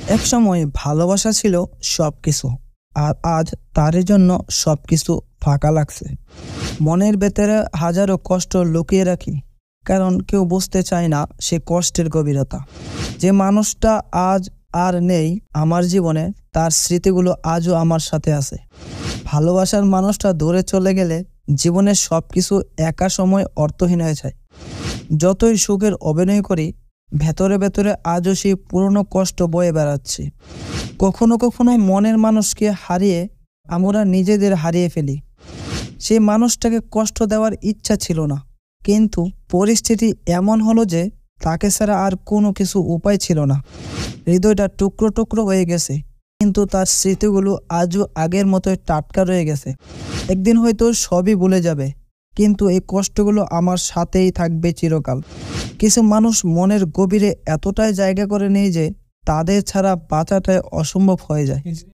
একসময় ভালোবাসা ছিল সবকিছু, আর আজ তার জন্য সবকিছু ফাঁকা লাগছে। মনের ভেতরে হাজারো কষ্ট লুকিয়ে রাখি, কারণ কেউ বুঝতে চায় না সে কষ্টের গভীরতা। যে মানুষটা আজ আর নেই আমার জীবনে, তার স্মৃতিগুলো আজও আমার সাথে আছে। ভালোবাসার মানুষটা দূরে চলে গেলে জীবনের সবকিছু একা সময় অর্থহীন হয়ে যায়। যতই সুখের অভিনয় করি, ভেতরে ভেতরে আজও সেই পুরনো কষ্ট বয়ে বেড়াচ্ছে। কখনো কখনো মনের মানুষকে হারিয়ে আমরা নিজেদের হারিয়ে ফেলি। সেই মানুষটাকে কষ্ট দেওয়ার ইচ্ছা ছিল না, কিন্তু পরিস্থিতি এমন হলো যে তাকে ছাড়া আর কোনো কিছু উপায় ছিল না। হৃদয়টা টুকরো টুকরো হয়ে গেছে, কিন্তু তার স্মৃতিগুলো আজও আগের মতোই টাটকা রয়ে গেছে। একদিন হয়তো সবই ভুলে যাবে, কিন্তু এই কষ্টগুলো আমার সাথেই থাকবে চিরকাল। কিছু মানুষ মনের গভীরে এতটাই জায়গা করে নেয় যে তাদের ছাড়া বাঁচাটাই অসম্ভব হয়ে যায়।